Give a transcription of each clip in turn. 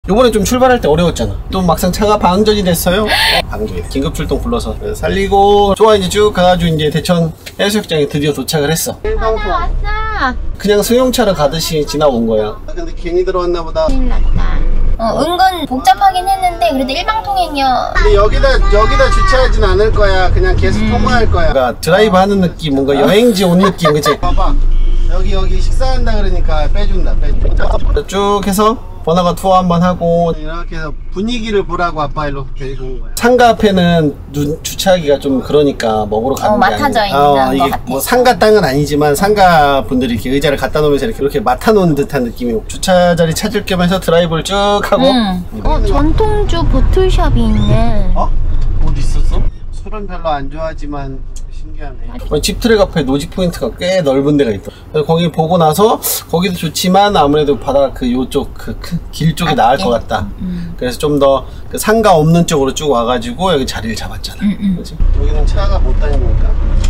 요번에 좀 출발할 때 어려웠잖아. 또 막상 차가 방전이 됐어요. 방전이 긴급 출동 불러서 살리고 좋아 이제 쭉 가가지고 이제 대천 해수욕장에 드디어 도착을 했어. 왔어. 그냥 수영차로 가듯이 지나온 거야. 근데 괜히 들어왔나 보다. 큰일 났다. 은근 복잡하긴 했는데 그래도 일방통행이야. 근데 여기다 주차하진 않을 거야. 그냥 계속 통과할 거야. 그러니까 드라이브 하는 느낌, 뭔가 여행지 온 느낌, 그치? 봐봐. 여기 식사한다 그러니까 빼준다. 쭉 해서 번화가 투어 한번 하고 이렇게 해서 분위기를 보라고 아빠 일로 데리고 온 거야. 상가 앞에는 주차하기가 좀 그러니까 먹으러 가는 게 맡아져 있는 이게 것 같아. 뭐 상가 땅은 아니지만 상가 분들이 이렇게 의자를 갖다 놓으면서 이렇게 맡아놓은 듯한 느낌이고 주차 자리 찾을 겸 해서 드라이브를 쭉 하고. 전통주 보틀샵이 있네. 어디 있었어? 술은 별로 안 좋아하지만 신기하네. 집트랙 앞에 노지 포인트가 꽤 넓은 데가 있다. 그래서 거기 보고 나서 거기도 좋지만 아무래도 바다 요쪽 길 쪽이 나을 것 같다. 그래서 좀 더 그 상가 없는 쪽으로 쭉 와가지고 여기 자리를 잡았잖아. 그치? 여기는 차가 못 다니니까.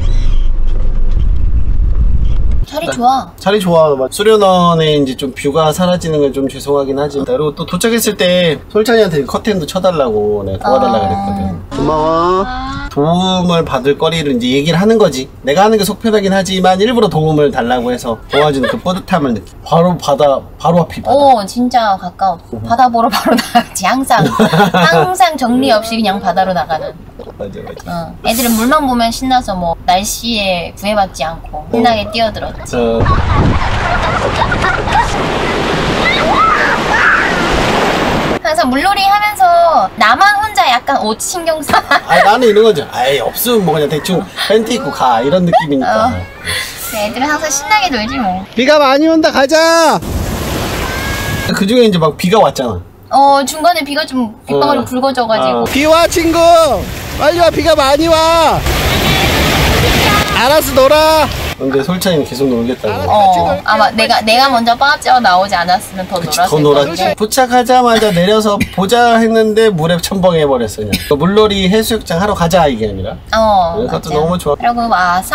자리 좋아. 자리 좋아. 수련원에 이제 좀 뷰가 사라지는 건 좀 죄송하긴 하지만. 그리고 또 도착했을 때 솔찬이한테 커튼도 쳐달라고 내가 도와달라고 그랬거든. 고마워. 도움을 받을 거리를 이제 얘기를 하는 거지. 내가 하는 게 속편하긴 하지만 일부러 도움을 달라고 해서 도와주는 그 뿌듯함을 느끼. 바로 바다, 바로 앞이 바다. 진짜 가까워. 바다 보러 바로 나가지. 항상 정리 없이 그냥 바다로 나가는. 맞아. 애들은 물만 보면 신나서 뭐 날씨에 구애받지 않고 신나게 뛰어들었지. 항상 물놀이 하면서 나만 혼자 약간 옷 신경 써. 나는 이런 거죠. 없으면 뭐 그냥 대충 팬티 입고 가 이런 느낌이니까. 애들은 항상 신나게 놀지 뭐. 비가 많이 온다 가자. 그 중에 이제 막 비가 왔잖아. 중간에 비가 좀 빗방울이 굵어져가지고. 비와 친구 빨리 와. 비가 많이 와. 알았어 놀아. 근데 솔찬이는 계속 놀겠다고. 아마 내가 먼저 빠져나오지 않았으면 더 놀았을 더 놀았지. 도착하자마자 내려서 보자 했는데 물에 첨벙해버렸어 그냥. 물놀이 해수욕장 하러 가자 이게 아니라. 그것도 너무 좋아. 그리고 와서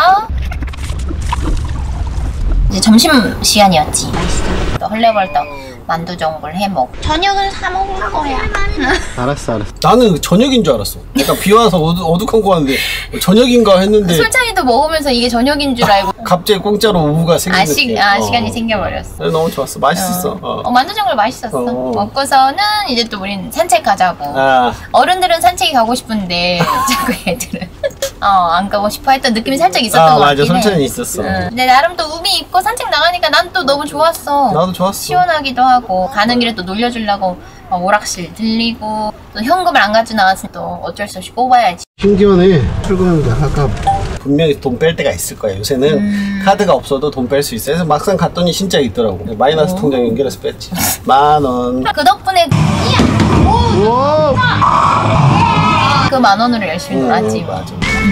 이제 점심시간이었지. 또 헐레벌떡 만두전골 해먹고 저녁은 사 먹을 거야. 알았어. 나는 저녁인 줄 알았어. 약간 비 와서 어둑한거같는데 저녁인가 했는데 솔찬이도 먹으면서 이게 저녁인 줄 알고 갑자기 공짜로 오후가 생긴 느낌. 시간이 생겨버렸어. 너무 좋았어. 맛있었어. 만두전골 맛있었어. 먹고서는 이제 또 우린 산책 가자고. 어른들은 산책이 가고 싶은데 자꾸 애들은 안 가고 싶어 했던 느낌이 살짝 있었던 것 같긴 해. 맞아. 솔찬이 있었어. 근데 나름 또 우미 입고 산책 나가니까 난 또 너무 좋았어. 나도 좋았어. 시원하기도 하고 가는 길에 또 놀려주려고 오락실 들리고 또 현금을 안 가지고 나왔으니 또 어쩔 수 없이 뽑아야지. 신기하네. 출근하는데 아까 분명히 돈 뺄 때가 있을 거야. 요새는 카드가 없어도 돈 뺄 수 있어. 그래서 막상 갔더니 진짜 있더라고. 마이너스 통장 연결해서 뺐지. 10,000원. 그 덕분에 그 10,000원으로 열심히 놀았지. 맞아.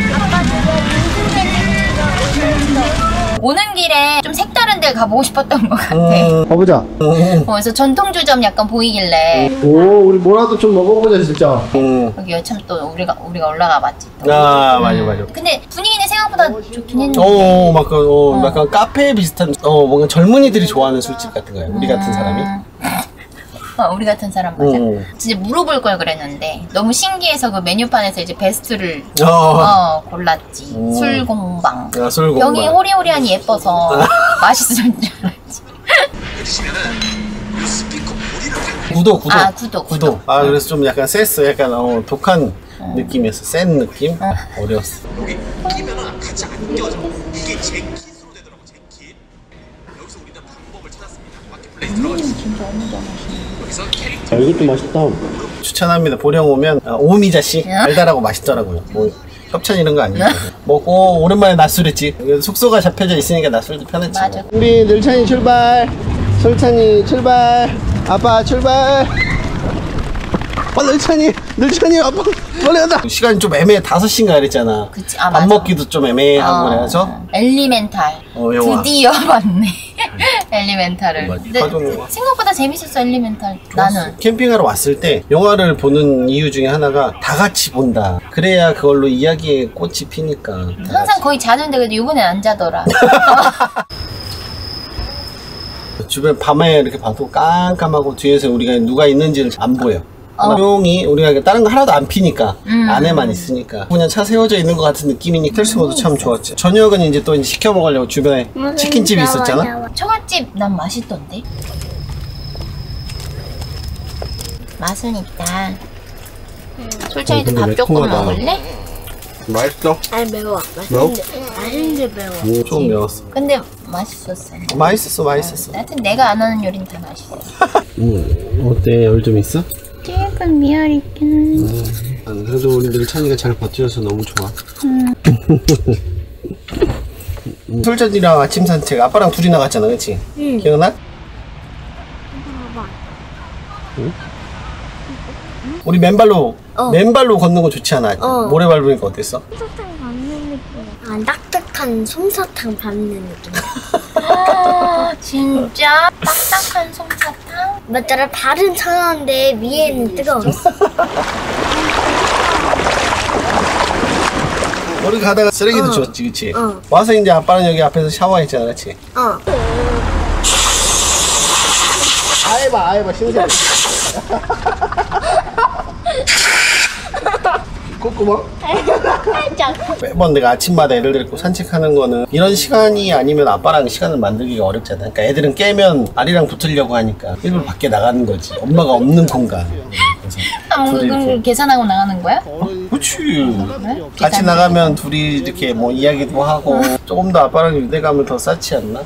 오는 길에 좀 색다른 데를 가보고 싶었던 것 같아. 가보자. 그래서 전통주점 약간 보이길래 우리 뭐라도 좀 먹어보자 진짜. 여기 참 또 우리가 올라가 봤지 또. 맞아. 근데 분위기는 생각보다 좋긴 했는데 약간 카페 비슷한 뭔가 젊은이들이 좋아하는 술집 같은 거야. 우리 같은 사람이. 우리 같은 사람 맞아. 진짜 물어볼 걸 그랬는데 너무 신기해서 그 메뉴판에서 이제 베스트를 골랐지. 술공방. 병이 호리호리하니 예뻐서 맛있을 줄 알았지. 구도. 그래서 좀 약간 셌어. 약간 독한 느낌이었어. 센 느낌. 어려웠어. 여기 끼면은 같이 안 껴져. 이게 제 킷으로 되더라고. 제 킷. 여기서 우리는 방법을 찾았습니다. 마켓플레이스 들어가주세요. 진짜 너무 잘하시네. 여기서 캐릭터. 이것도 맛있다. 추천합니다. 보령 오면 오미자씨 달달하고 맛있더라고요. 뭐 협찬 이런 거 아니에요. 먹고 오랜만에 낮술했지. 숙소가 잡혀져 있으니까 낮술도 편했지. 맞아. 우리 늘찬이 출발. 솔찬이 출발. 아빠 출발. 늘찬이 아빠 빨리 간다. 시간이 좀 애매해. 5시인가 그랬잖아. 그치. 밥 먹기도 좀 애매하고 그래서 엘리멘탈. 영화. 드디어 봤네. 엘리멘탈을. 근데 영화. 생각보다 재밌었어 엘리멘탈. 나는 캠핑하러 왔을 때 영화를 보는 이유 중에 하나가 다 같이 본다. 그래야 그걸로 이야기에 꽃이 피니까. 항상 거의 자는데 그래도 이번엔 안 자더라. 주변 밤에 이렇게 봐도 깜깜하고 뒤에서 우리가 누가 있는지를 안 보여. 조용히 우리가 다른 거 하나도 안 피니까 안에만 있으니까 그냥 차 세워져 있는 것 같은 느낌이니 스텔스 모드 참 좋았지. 저녁은 이제 또 이제 시켜 먹으려고 주변에 치킨집이 있었잖아. 처갓집 난 맛있던데. 맛은 있다. 솔찬이도 밥 조금 먹을래? 맛있어? 아니 매워. 매워? 맛있는데 매워. 좀 매웠어. 근데 맛있었어. 맛있었어. 하여튼 내가 안 하는 요리는 다 맛있어. 어때? 열 좀 있어? 조금 미열이 있긴 한데. 그래도 우리들 찬이가 잘 버텨줘서 너무 좋아. 솔찬이랑 아침 산책 아빠랑 둘이 나갔잖아, 그치? 응. 기억나? 응? 우리 맨발로 걷는 거 좋지 않아? 모래 밟으니까 어땠어? 솜사탕 밟는 느낌. 아, 딱딱한 솜사탕 밟는 느낌. 아 진짜? 딱딱한 솜사탕? 맞잖아. 발은 차가운데 위에는 뜨거워. 우리 가다가 쓰레기도 줬지, 그치? 와서 이제 아빠는 여기 앞에서 샤워했잖아, 그치? 아이봐, 신세계. 콧구멍? 매번 내가 아침마다 애들 데리고 산책하는 거는 이런 시간이 아니면 아빠랑 시간을 만들기가 어렵잖아. 그러니까 애들은 깨면 아리랑 붙으려고 하니까 일부러 밖에 나가는 거지. 엄마가 없는 공간. 그래서 그걸 계산하고 나가는 거야? 그치. 그래? 같이 나가면 둘이 이렇게 뭐 이야기도 하고 조금 더 아빠랑 유대감을 더 쌓지 않나?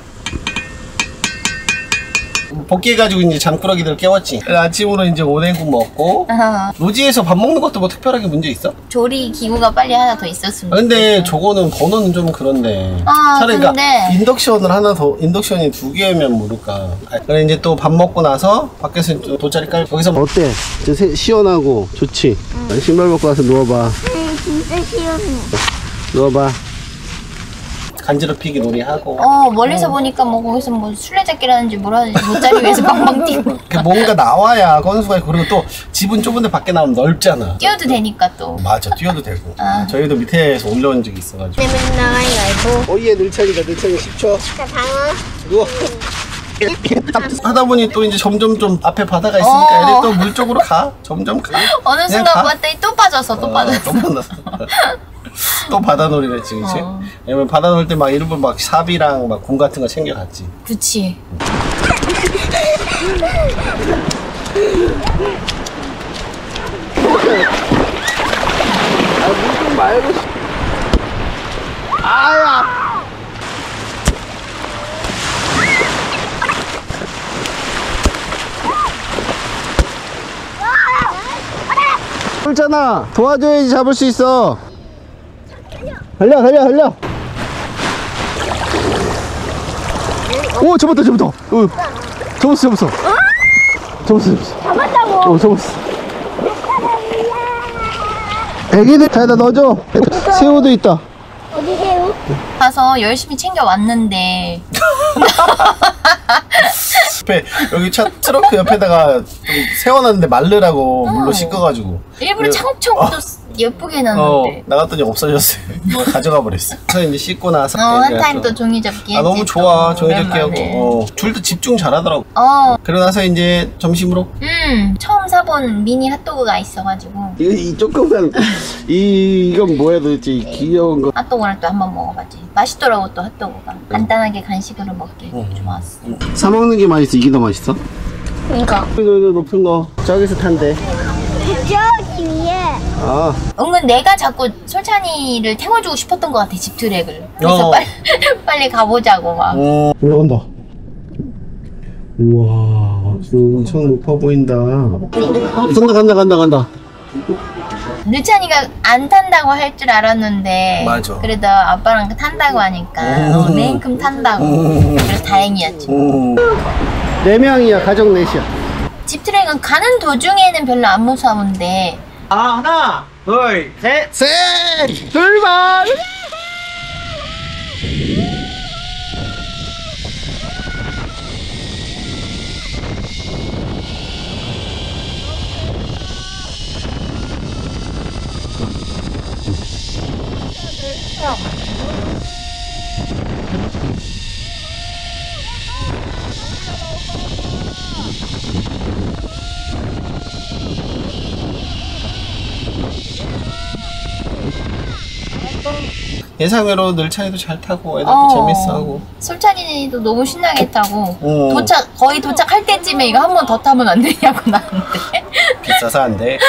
복귀해가지고 이제 잠꾸러기들 깨웠지. 아침으로 이제 오뎅국 먹고 로지에서 밥 먹는 것도 뭐 특별하게 문제 있어? 조리 기구가 빨리 하나 더 있었으면 근데 저거는 번호는 좀 그런데 차라리 근데 그러니까 인덕션을 하나 더 인덕션이 2개면 모를까. 그래 이제 또 밥 먹고 나서 밖에서 또 돗자리 깔고 거기서 어때? 시원하고 좋지? 신발 벗고 와서 누워봐. 진짜 시원해. 누워봐. 간지럽히기 놀이하고 멀리서 보니까 뭐 거기서 뭐 술래잡기라든지 뭐라든지 돗자리 위에서 빵빵 뛰고 뭔가 나와야 건수가 있고. 그리고 또 집은 좁은데 밖에 나오면 넓잖아. 뛰어도 되니까 또 맞아, 뛰어도 되고. 저희도 밑에서 올라온 적이 있어가지고. 내면 나가야 알고. 오이에 늘창이다. 늘창이 10초 자, 방어. 누워. 하다 보니 또 이제 점점 좀 앞에 바다가 있으니까 애들 또 물 쪽으로 가. 점점 가. 어느 그냥 순간 가. 봤더니 또 빠졌어. 또 빠졌어. 또 바다놀이랬지, 그치? 왜냐면 바다놀 때 막 일부러 막 삽이랑 막 공 같은 거 챙겨갔지. 그치. 물좀 말고. 아야! 잖아 도와줘야지 잡을 수 있어. 달려. 오, 잡았다. 잡았어. 잡았다고. 잡았어. 애기들 자에다 넣어줘. 새우도 있다. 어디 새우? 가서 열심히 챙겨 왔는데 옆에 여기 차 트렁크 옆에다가 좀 세워놨는데 말르라고 물로 씻어가지고 일부러 차곡차곡 또 예쁘게 해놨는데 나갔더니 없어졌어요. 누가 가져가 버렸어. 그래서 이제 씻고 나서 한 타임 또 종이접기 했지. 너무 좋아. 또. 종이접기 오랜만에. 하고 둘도 집중 잘하더라고. 그러고 나서 이제 점심으로 처음 사본 미니 핫도그가 있어가지고 이 조금만 이건 뭐야 도대체 이 귀여운 거. 핫도그를 또 한번 먹어봤지. 맛있더라고 또 핫도그가. 간단하게 간식으로 먹기 좋았어. 사 먹는 게 맛있어? 이게 더 맛있어? 이거. 높은 거 저기서 탄대. 저기 위에. 은근 내가 자꾸 솔찬이를 태워주고 싶었던 것 같아. 집트랙을. 그래서 빨리 가보자고 막. 올라간다. 우와, 엄청 높아 보인다. 간다. 느찬이가 안 탄다고 할 줄 알았는데 맞아. 그래도 아빠랑 탄다고 하니까 냉큼 탄다고. 그래서 다행이었지. 4명이야. 가족 넷이야. 집트랙은 가는 도중에는 별로 안 무서운데 하나, 둘, 셋, 출발! 예상외로 늘차이도 잘 타고 애들도 재밌어하고. 솔찬이도 너무 신나게 타고 거의 도착할 때쯤에 이거 한 번 더 타면 안 되냐고 나한테. 비싸서 안 돼.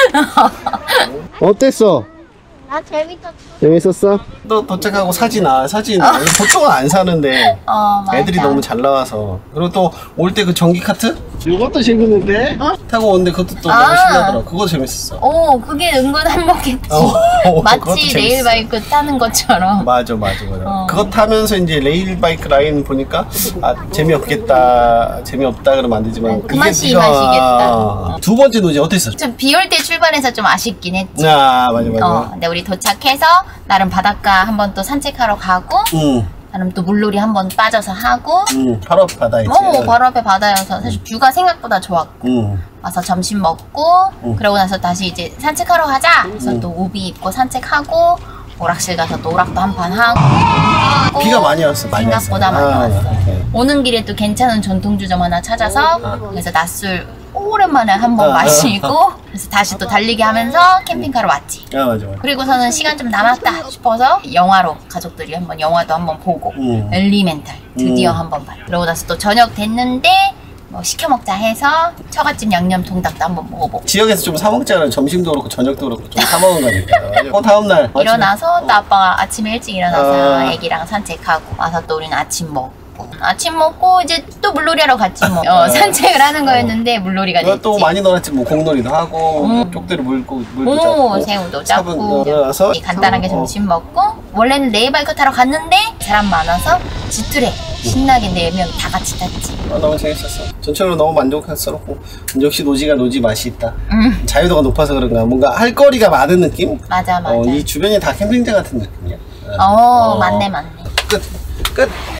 어땠어? 나 재밌었어. 재밌었어? 너 도착하고 사진 보통은 안 사는데 맞아. 애들이 너무 잘 나와서. 그리고 또 올 때 그 전기 카트? 이것도 재밌는데? 타고 오는데 그것도 또 너무 신나더라. 그거 재밌었어. 그게 은근 한몫했지. 마치 레일바이크 타는 것처럼. 맞아. 그거 타면서 이제 레일바이크 라인 보니까 재미없다 그러면 안 되지만 그 맛이 맛이겠다. 두 번째 노지 어땠어? 좀 비 올 때 출발해서 좀 아쉽긴 했지. 맞아. 근데 우리 도착해서 나름 바닷가 한번 또 산책하러 가고 나름 또 물놀이 한번 빠져서 하고 바로 앞에 바다이지. 바로 앞에 바다여서 사실 뷰가 생각보다 좋았고 와서 점심 먹고 그러고 나서 다시 이제 산책하러 가자 그래서 또 우비 입고 산책하고 오락실 가서 또 오락도 한 판 하고. 비가 많이 왔어. 생각보다 많이 왔어. 오케이. 오는 길에 또 괜찮은 전통주점 하나 찾아서 그래서 낮술 오랜만에 한번 마시고 그래서 다시 또 달리기 하면서 캠핑카로 왔지. 맞아. 그리고서는 시간 좀 남았다 싶어서 영화로 가족들이 영화도 한번 보고 엘리멘탈 드디어 한번 봐요. 그러고 나서 또 저녁 됐는데 뭐 시켜 먹자 해서 처갓집 양념 통닭도 한번 먹어보고. 지역에서 좀 사 먹자는 점심도 그렇고 저녁도 그렇고 좀 사 먹은 거니까. 다음 날 일어나서 또 아빠가 아침에 일찍 일어나서 애기랑 산책하고 와서 또 우리는 아침 먹고 이제 또 물놀이 하러 갔지 뭐. 산책을 하는 거였는데 물놀이가 됐지. 또 많이 놀았지 뭐. 공놀이도 하고 쪽대로 물도 잡고 새우도 잡고 일어나서 간단하게 점심 먹고 원래는 레일바이크 타러 갔는데 사람 많아서 지투레 신나게 4명 다 같이 탔지. 너무 재밌었어. 전체적으로 너무 만족스럽고 역시 노지가 노지 맛이 있다. 자유도가 높아서 그런가 뭔가 할 거리가 많은 느낌? 맞아. 이 주변이 다 캠핑장 같은 느낌이야. 맞네. 끝.